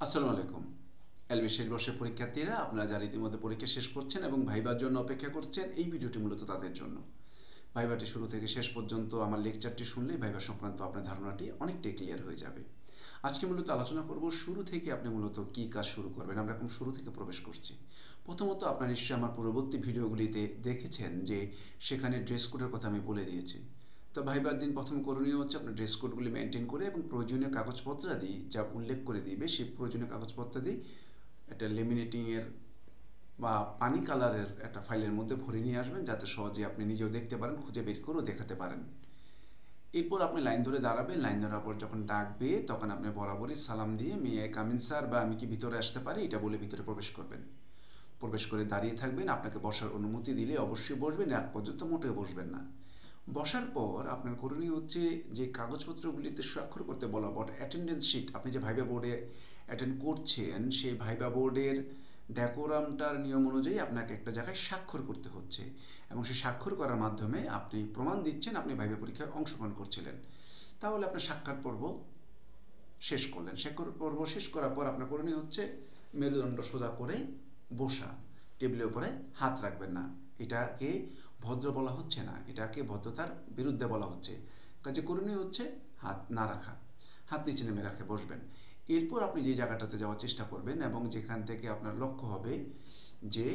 আসসালামু আলাইকুম। এলবি শেষ বর্ষের পরীক্ষার্থীরা আপনারা যারা ইতিমধ্যে পরীক্ষা শেষ করছেন এবং ভাইবার জন্য অপেক্ষা করছেন, এই ভিডিওটি মূলত তাদের জন্য। ভাইবাটি শুরু থেকে শেষ পর্যন্ত আমার লেকচারটি শুনলেই ভাইবা সংক্রান্ত আপনার ধারণাটি অনেকটাই ক্লিয়ার হয়ে যাবে। আজকে মূলত আলোচনা করব শুরু থেকে আপনি মূলত কী কাজ শুরু করবেন। আমরা এখন শুরু থেকে প্রবেশ করছি। প্রথমত আপনারা নিশ্চয়ই আমার পূর্ববর্তী ভিডিওগুলিতে দেখেছেন যে সেখানে ড্রেস কোডের কথা আমি বলে দিয়েছি। তো ভাইবার দিন প্রথম করণীয় হচ্ছে আপনার ড্রেস কোডগুলি মেনটেন করে এবং প্রয়োজনীয় কাগজপত্রাদি যা উল্লেখ করে দিবে সেই প্রয়োজনীয় কাগজপত্রাদি একটা লেমিনেটিংয়ের বা পানি কালারের একটা ফাইলের মধ্যে ভরে নিয়ে আসবেন, যাতে সহজে আপনি নিজেও দেখতে পারেন, খুঁজে বের করেও দেখাতে পারেন। এরপর আপনি লাইন ধরে দাঁড়াবেন। লাইন ধরার পর যখন ডাকবে তখন আপনি বরাবরই সালাম দিয়ে may I come in sir বা আমি কি ভিতরে আসতে পারি এটা বলে ভিতরে প্রবেশ করবেন। প্রবেশ করে দাঁড়িয়ে থাকবেন। আপনাকে বসার অনুমতি দিলে অবশ্যই বসবেন, এক পর্যন্ত মোটেও বসবেন না। বসার পর আপনার করণীয় হচ্ছে যে কাগজপত্রগুলিতে স্বাক্ষর করতে বলা অ্যাটেন্ডেন্স শিট, আপনি যে ভাইবা বোর্ডে অ্যাটেন্ড করছেন সেই ভাইবা বোর্ডের ডেকোরামটার নিয়ম অনুযায়ী আপনাকে একটা জায়গায় স্বাক্ষর করতে হচ্ছে এবং সেই স্বাক্ষর করার মাধ্যমে আপনি প্রমাণ দিচ্ছেন আপনি ভাইবা পরীক্ষায় অংশগ্রহণ করছিলেন। তাহলে আপনার সাক্ষাৎ পর্ব শেষ করলেন। স্বাক্ষর পর্ব শেষ করার পর আপনার করণীয় হচ্ছে মেরুদণ্ড সোজা করে বসা। টেবিলের উপরে হাত রাখবেন না। এটাকে ভদ্র বলা হচ্ছে না, এটাকে ভদ্রতার বিরুদ্ধে বলা হচ্ছে। কাজে করণীয় হচ্ছে হাত না রাখা, হাত নিচে নেমে রাখে বসবেন। এরপর আপনি যে জায়গাটাতে যাওয়ার চেষ্টা করবেন এবং যেখান থেকে আপনার লক্ষ্য হবে যে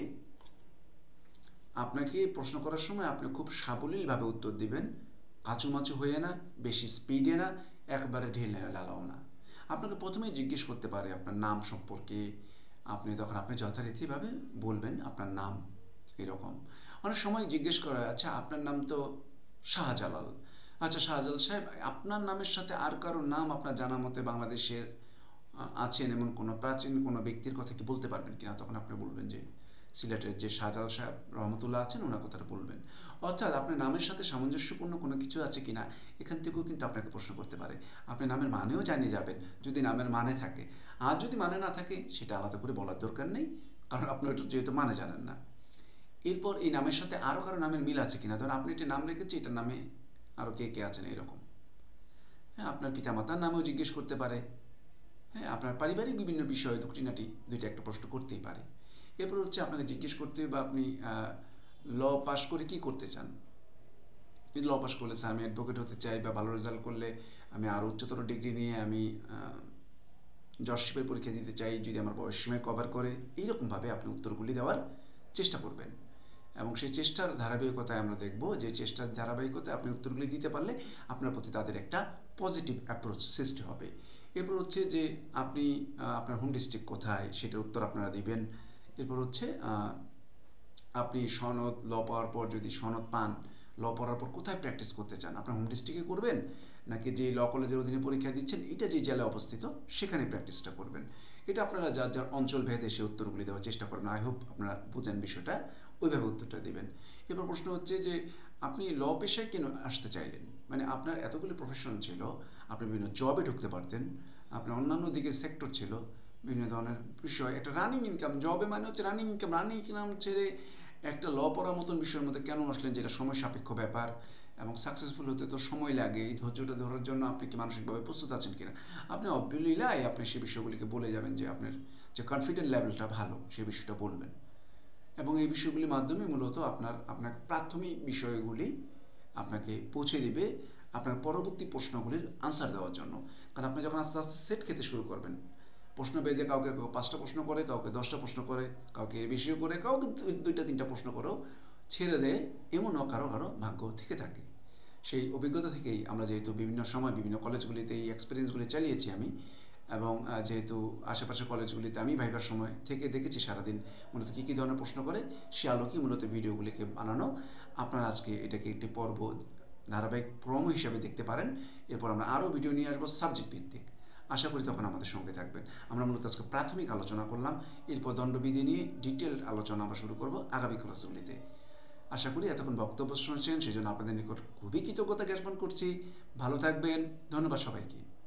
আপনাকে প্রশ্ন করার সময় আপনি খুব সাবলীলভাবে উত্তর দিবেন, কাঁচুমাচু হয়ে না, বেশি স্পিডে না, একবারে ঢিলে লালাও না। আপনাকে প্রথমেই জিজ্ঞেস করতে পারে আপনার নাম সম্পর্কে। আপনি তখন আপনি যথারীতিভাবে বলবেন আপনার নাম। এরকম অনেক সময় জিজ্ঞেস করা, আচ্ছা আপনার নাম তো শাহজালাল। আচ্ছা শাহজালাল সাহেব, আপনার নামের সাথে আর কারো নাম আপনার জানা মতে বাংলাদেশের আছেন এমন কোনো প্রাচীন কোনো ব্যক্তির কথা কি বলতে পারবেন কিনা? তখন আপনি বলবেন যে সিলেটের যে শাহজালাল সাহেব রহমতুল্লাহ আছেন ওনার কথাটা বলবেন। অর্থাৎ আপনার নামের সাথে সামঞ্জস্যপূর্ণ কোনো কিছু আছে কিনা এখান থেকেও কিন্তু আপনাকে প্রশ্ন করতে পারে। আপনি নামের মানেও জানিয়ে যাবেন যদি নামের মানে থাকে। আর যদি মানে না থাকে সেটা আলাদা করে বলার দরকার নেই, কারণ আপনি ওটা যেহেতু মানে জানেন না। এরপর এই নামের সাথে আরও কারো নামের মিল আছে কিনা, ধরুন আপনি একটি নাম রেখেছেন, এটার নামে আরও কে কে আছেন এরকম। হ্যাঁ, আপনার পিতামাতার নামেও জিজ্ঞেস করতে পারে। হ্যাঁ, আপনার পারিবারিক বিভিন্ন বিষয়ে খুঁটিনাটি দুইটা একটা প্রশ্ন করতেই পারে। এরপর হচ্ছে আপনাকে জিজ্ঞেস করতে হবে আপনি ল পাস করে কি করতে চান। ল পাস করলে স্যার আমি অ্যাডভোকেট হতে চাই, বা ভালো রেজাল্ট করলে আমি আরও উচ্চতর ডিগ্রি নিয়ে আমি জজশিপের পরীক্ষা দিতে চাই যদি আমার বয়স সীমায় কভার করে। এইরকমভাবে আপনি উত্তরগুলি দেওয়ার চেষ্টা করবেন এবং সেই চেষ্টার ধারাবাহিকতায় আমরা দেখব যে চেষ্টার ধারাবাহিকতায় আপনি উত্তরগুলি দিতে পারলে আপনার প্রতি তাদের একটা পজিটিভ অ্যাপ্রোচ সৃষ্টি হবে। এরপর হচ্ছে যে আপনি আপনার হোম ডিস্ট্রিক্ট কোথায় সেটার উত্তর আপনারা দিবেন। এরপর হচ্ছে আপনি সনদ ল পাওয়ার পর যদি সনদ পান, ল পড়ার পর কোথায় প্র্যাকটিস করতে চান, আপনার হোম ডিস্ট্রিক্টে করবেন নাকি যে ল কলেজের অধীনে পরীক্ষা দিচ্ছেন এটা যে জেলায় অবস্থিত সেখানে প্র্যাকটিসটা করবেন। এটা আপনারা যার যার অঞ্চল ভেদে সে উত্তরগুলি দেওয়ার চেষ্টা করবেন। আই হোপ আপনারা বুঝেন বিষয়টা, ওইভাবে উত্তরটা দেবেন। এবার প্রশ্ন হচ্ছে যে আপনি ল পেশায় কেন আসতে চাইলেন, মানে আপনার এতগুলি প্রফেশন ছিল, আপনি বিভিন্ন জবে ঢুকতে পারতেন, আপনার অন্যান্য দিকে সেক্টর ছিল, বিভিন্ন ধরনের বিষয়, একটা রানিং ইনকাম, জবে মানে হচ্ছে রানিং ইনকাম, রানিং ইনকাম ছেড়ে একটা ল পড়ার মতন বিষয়ের মধ্যে কেন আসলেন, যেটা সময় সাপেক্ষ ব্যাপার এবং সাকসেসফুল হতে তো সময় লাগে। এই ধৈর্যটা ধরার জন্য আপনি কি মানসিকভাবে প্রস্তুত আছেন কিনা। আপনি অবলীলায় আপনি সেই বিষয়গুলিকে বলে যাবেন যে আপনার যে কনফিডেন্ট লেভেলটা ভালো সেই বিষয়টা বলবেন এবং এই বিষয়গুলির মাধ্যমে মূলত আপনার প্রাথমিক বিষয়গুলি আপনাকে পৌঁছে দিবে আপনার পরবর্তী প্রশ্নগুলির আনসার দেওয়ার জন্য। কারণ আপনি যখন আস্তে আস্তে সেট খেতে শুরু করবেন, প্রশ্ন বেঁধে কাউকে 5টা প্রশ্ন করে, কাউকে 10টা প্রশ্ন করে, কাউকে এর বেশিও করে, কাউকে 2টা 3টা প্রশ্ন করেও ছেড়ে দেয়, এমনও কারো কারো ভাগ্য থেকে থাকে। সেই অভিজ্ঞতা থেকেই আমরা যেহেতু বিভিন্ন সময় বিভিন্ন কলেজগুলিতে এই এক্সপিরিয়েন্সগুলি চালিয়েছি আমি, এবং যেহেতু আশেপাশের কলেজগুলিতে আমি ভাইবার সময় থেকে দেখেছি সারাদিন মূলত কী কী ধরনের প্রশ্ন করে, সে আলোকেই মূলত ভিডিওগুলিকে বানানো। আপনারা আজকে এটাকে একটি পর্ব ধারাবাহিক প্রোমো হিসাবে দেখতে পারেন। এরপর আমরা আরও ভিডিও নিয়ে আসবো সাবজেক্ট ভিত্তিক। আশা করি তখন আমাদের সঙ্গে থাকবেন। আমরা মূলত আজকে প্রাথমিক আলোচনা করলাম, এরপর দণ্ডবিধি নিয়ে ডিটেল আলোচনা আমরা শুরু করব আগামী ক্লাসগুলিতে। আশা করি এতক্ষণ বক্তব্য শুনেছেন, সেজন্য আপনাদের নিকট খুবই কৃতজ্ঞতা জ্ঞাপন করছি। ভালো থাকবেন, ধন্যবাদ সবাইকে।